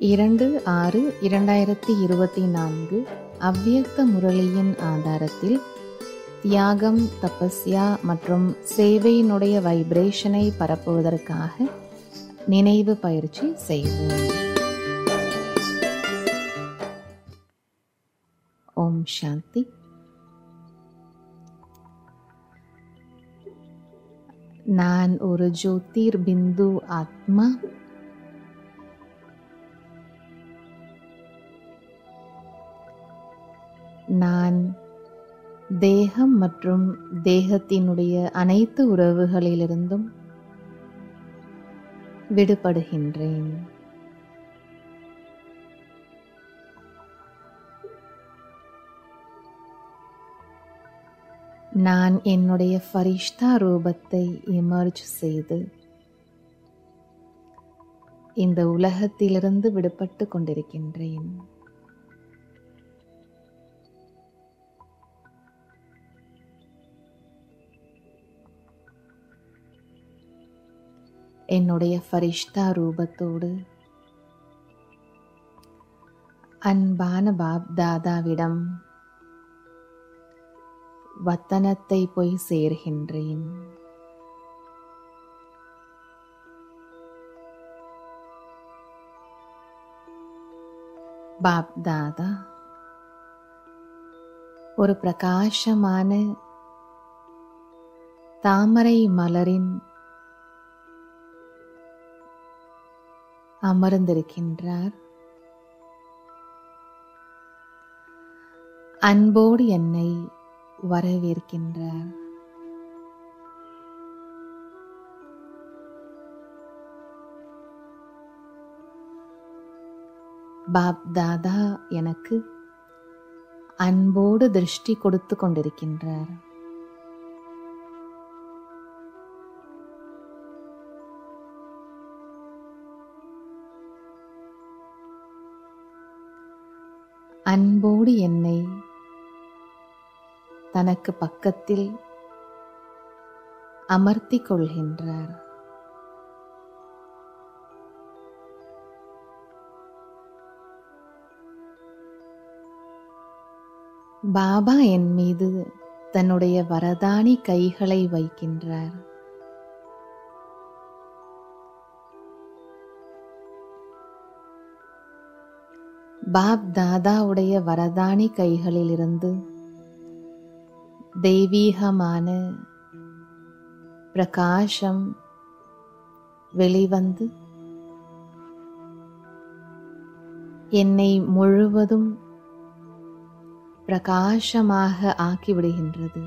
2/6/2024 அவ்வியக்த முரளியின் ஆதாரத்தில் தியாகம், தபஸ்யா மற்றும் சேவையினுடைய வைப்ரேஷனை பரப்புவதற்காக நினைவு பயிற்சி செய்வோம். ஓம் சாந்தி. நான் ஒரு ஜோதிர் பிந்து ஆத்மா. நான் தேகம் மற்றும் தேகத்தினுடைய அனைத்து உறவுகளிலிருந்தும் விடுபடுகின்றேன். நான் என்னுடைய ஃபரிஷ்தா ரூபத்தை எமர்ஜ் செய்து இந்த உலகத்திலிருந்து விடுபட்டு கொண்டிருக்கின்றேன். என்னுடைய ஃபரிஷ்தா ரூபத்தோடு அன்பான பாப் தாதாவிடம் வத்தனத்தை போய் சேர்கின்றேன். பாப் தாதா ஒரு பிரகாசமான தாமரை மலரின் அமர்ந்திருக்கின்றார். அன்போடு என்னை வரவேற்கின்றார். பாப் தாதா எனக்கு அன்போடு திருஷ்டி கொடுத்து கொண்டிருக்கின்றார். அன்போடு என்னை தனக்கு பக்கத்தில் அமர்த்திக் கொள்கின்றார். பாபா என் மீது தன்னுடைய வரதானி கைகளை வைக்கின்றார். பாப் தாதாவுடைய வரதானி கைகளிலிருந்து தெய்வீகமான பிரகாசம் வெளிவந்து என்னை முழுவதும் பிரகாசமாக ஆக்கிவிடுகின்றது.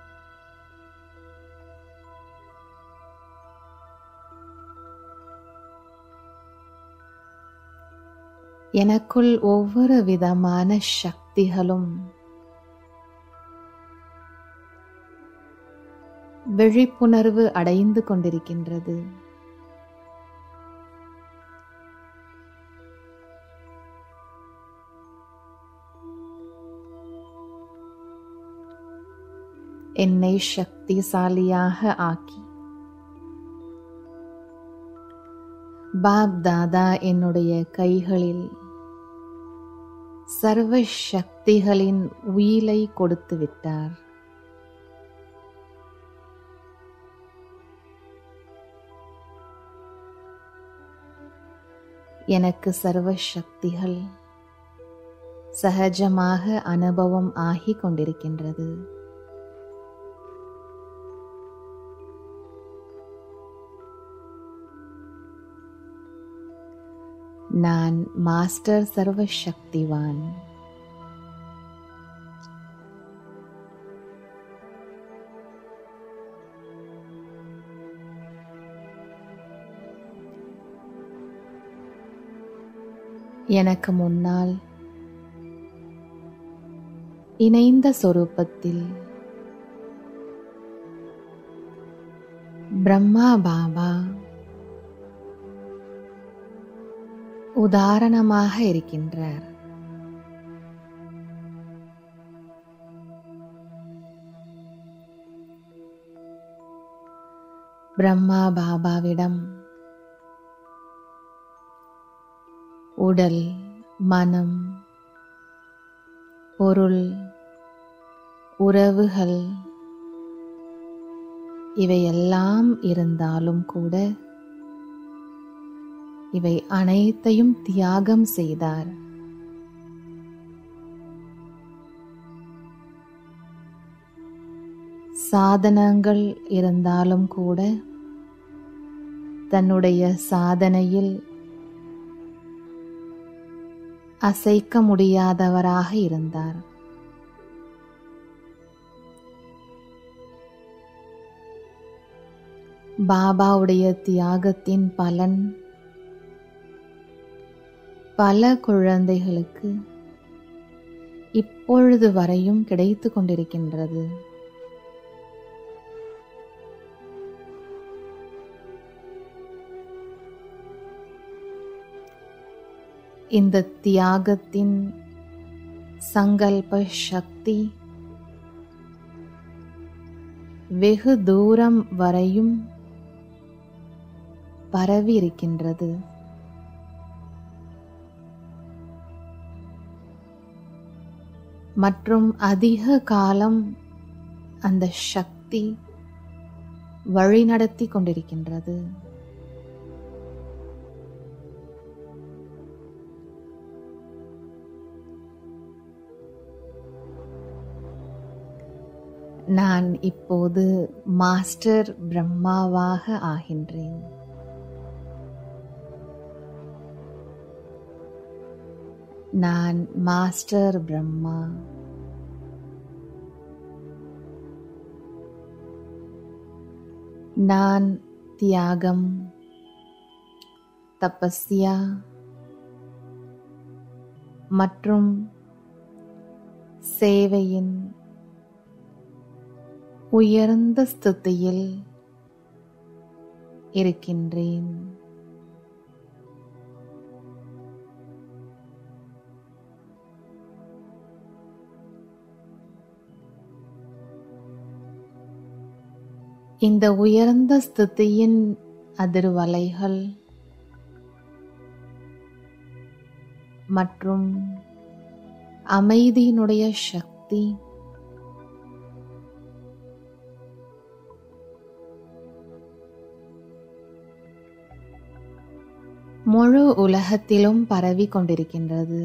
எனக்குள் ஒவ்வொரு விதமான சக்திகளும் விழிப்புணர்வு அடைந்து கொண்டிருக்கின்றது. என்னை சக்திசாலியாக ஆக்கி பாப் தாதா என்னுடைய கைகளில் சர்வ சக்திகளின் உயிலை கொடுத்து விட்டார். எனக்கு சர்வ சக்திகள் சகஜமாக அனுபவம் ஆகிக் கொண்டிருக்கின்றது. நான் மாஸ்டர் சர்வ சக்திவான். எனக்கு முன்னால் இணைந்த சொரூபத்தில் பிரம்மா பாபா உதாரணமாக இருக்கின்றார். பிரம்மா பாபாவிடம் உடல், மனம், பொருள், உறவுகள் இவையெல்லாம் இருந்தாலும் கூட இவை அனைத்தையும் தியாகம் செய்தார். சாதனங்கள் இருந்தாலும் கூட தன்னுடைய சாதனையில் அசைக்க முடியாதவராக இருந்தார். பாபாவுடைய தியாகத்தின் பலன் பல குழந்தைகளுக்கு இப்பொழுது வரையும் கிடைத்து கொண்டிருக்கின்றது. இந்த தியாகத்தின் சங்கல்ப சக்தி வெகு தூரம் வரையும் பரவி இருக்கின்றது. மற்றும் அதிக காலம் அந்த சக்தி வழிநடத்தி கொண்டிருக்கின்றது. நான் இப்போது மாஸ்டர் பிரம்மாவாக ஆகின்றேன். நான் மாஸ்டர் பிரம்மா. நான் தியாகம், தபஸ்யா மற்றும் சேவையின் உயர்ந்த ஸ்திதியில் இருக்கின்றேன். இந்த உயர்ந்த ஸ்திதியின் அதிர்வலைகள் மற்றும் அமைதியினுடைய சக்தி முழு உலகத்திலும் பரவி கொண்டிருக்கின்றது.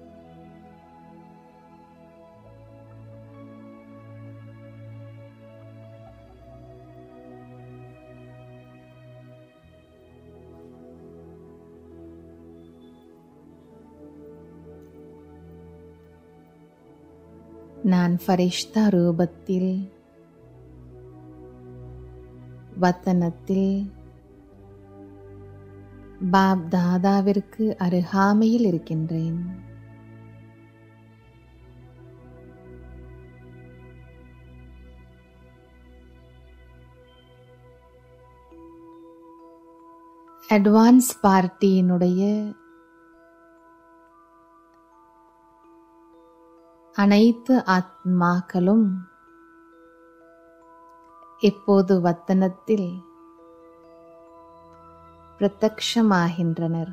நான் ஃபரிஷ்தா ரூபத்தில் வத்தனத்தில் பாப் தாதாவிற்கு அருகாமையில் இருக்கின்றேன். அட்வான்ஸ் பார்ட்டியினுடைய அனைத்து ஆத்மாக்களும் இப்போது வத்தனத்தில் பிரத்யக்ஷமாகின்றனர்.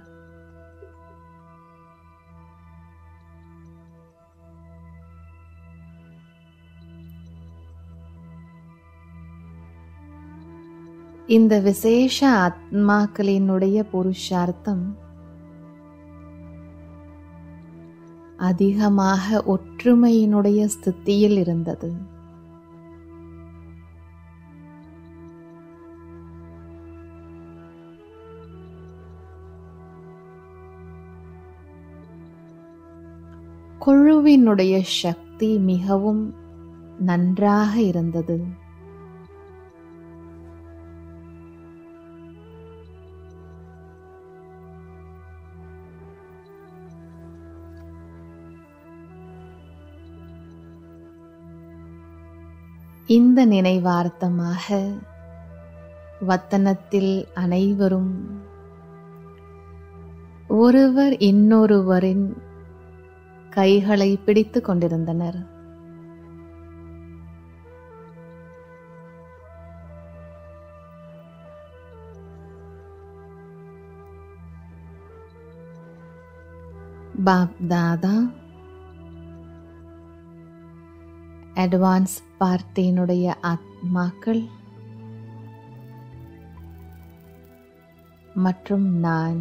இந்த விசேஷ ஆத்மாக்களினுடைய புருஷார்த்தம் அதிகமாக ஒற்றுமையினுடைய ஸ்திதியில் இருந்தது. குழுவினுடைய சக்தி மிகவும் நன்றாக இருந்தது. இந்த நினைவார்த்தமாக வத்தனத்தில் அனைவரும் ஒருவர் இன்னொருவரின் கைகளை பிடித்துக் கொண்டிருந்தனர். பாப் தாதா அட்வான்ஸ் பார்ட்டியினுடைய ஆத்மாக்கள் மற்றும் நான்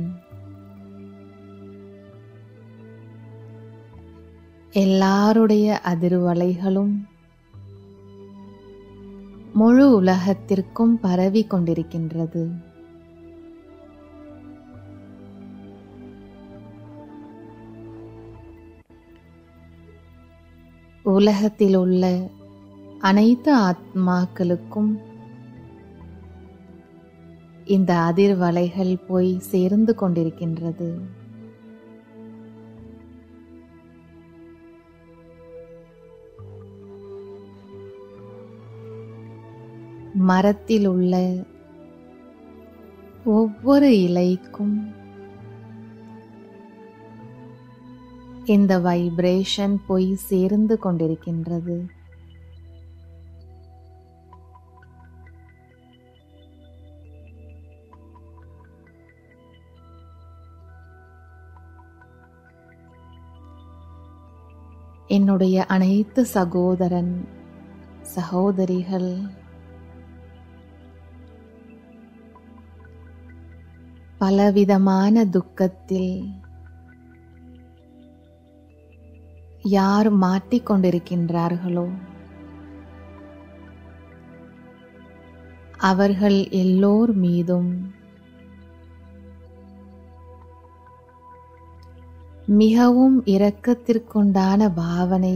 எல்லாருடைய அதிர்வலைகளும் முழு உலகத்திற்கும் பரவி கொண்டிருக்கின்றது. உலகத்தில் உள்ள அனைத்து ஆத்மாக்களுக்கும் இந்த அதிர்வலைகள் போய் சேர்ந்து கொண்டிருக்கின்றது. மரத்தில் உள்ள ஒவ்வொரு இலைக்கும் இந்த வைப்ரேஷன் போய் சேர்ந்து கொண்டிருக்கின்றது. என்னுடைய அனைத்து சகோதரன் சகோதரிகள் பலவிதமான துக்கத்தில் யார் மாட்டிக்கொண்டிருக்கின்றார்களோ அவர்கள் எல்லோர் மீதும் மிகவும் இரக்கத்திற்குண்டான பாவனை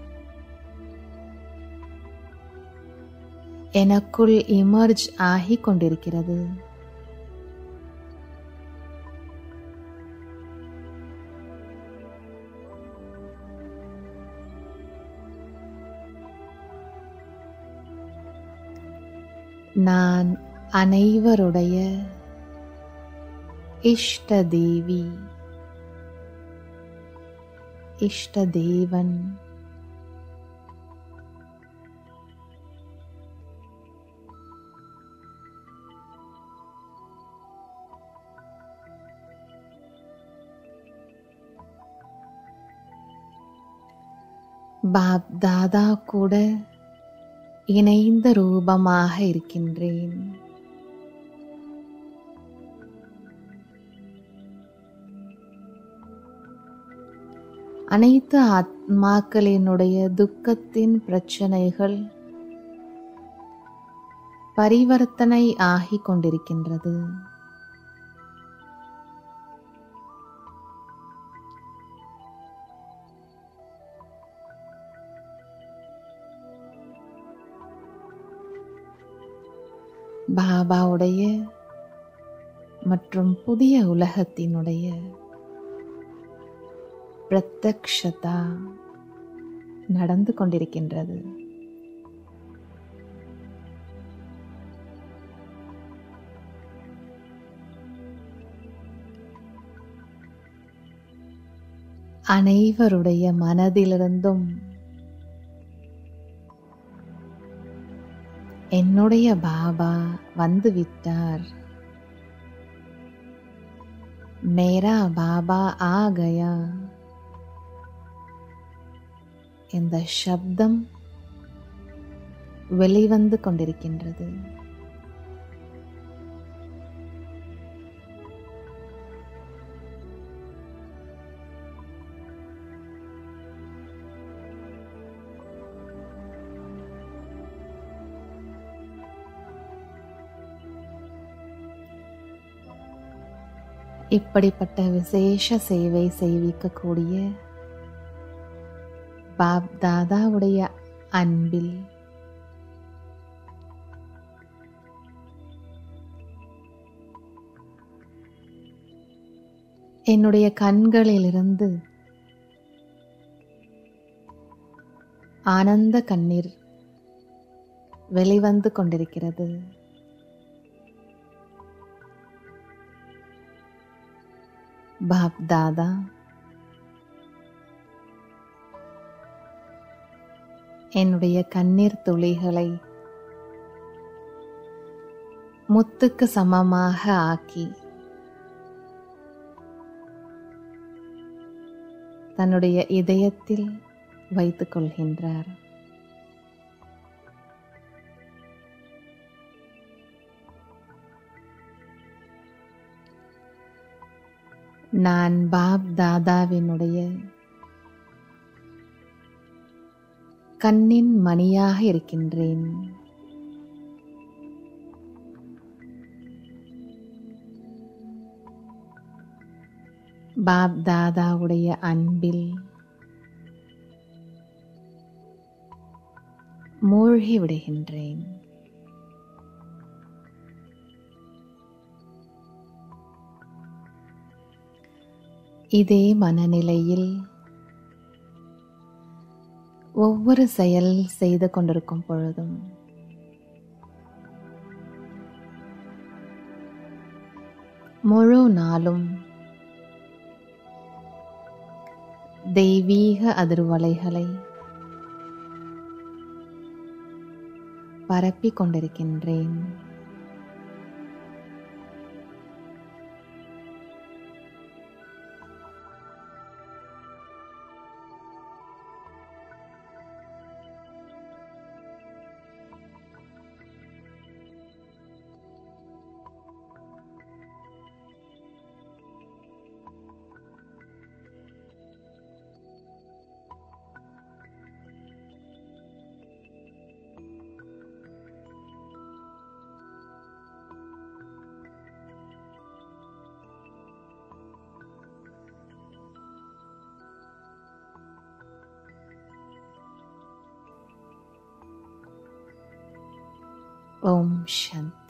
எனக்குள் இமர்ஜ் ஆகிக் கொண்டிருக்கிறது. நான் அனைவருடைய இஷ்ட தேவி இஷ்ட தேவன். பாப் தாதா கூட இணைந்த ரூபமாக இருக்கின்றேன். அனைத்து ஆத்மாக்களினுடைய துக்கத்தின் பிரச்சனைகள் பரிவர்த்தனை ஆகிக் கொண்டிருக்கின்றது. பாபாவுடைய மற்றும் புதிய உலகத்தினுடைய பிரத்யக்ஷதா நடந்து கொண்டிருக்கின்றது. அனைவருடைய மனதிலிருந்தும் என்னுடைய பாபா வந்துவிட்டார், மேரா பாபா ஆ கயா, இந்த சப்தம் வெளிவந்து கொண்டிருக்கின்றது. இப்படிப்பட்ட விசேஷ சேவை செய்விக்கக்கூடிய பாப் தாதாவுடைய அன்பில் என்னுடைய கண்களிலிருந்து ஆனந்த கண்ணீர் வெளிவந்து கொண்டிருக்கிறது. பாப் தாதா என்னுடைய கண்ணீர் துளிகளை முத்துக்கு சமமாக ஆக்கி தன்னுடைய இதயத்தில் வைத்துக் கொள்கின்றார். நான் பாப் தாதாவினுடைய கண்ணின் மணியாக இருக்கின்றேன். பாப் தாதாவுடைய அன்பில் மூழ்கி விடுகின்றேன். இதே மனநிலையில் ஒவ்வொரு செயல் செய்து கொண்டிருக்கும் பொழுதும் முழு நாளும் தெய்வீக அதிர்வலைகளை பரப்பிக் கொண்டிருக்கின்றேன். ஓம் சாந்தி.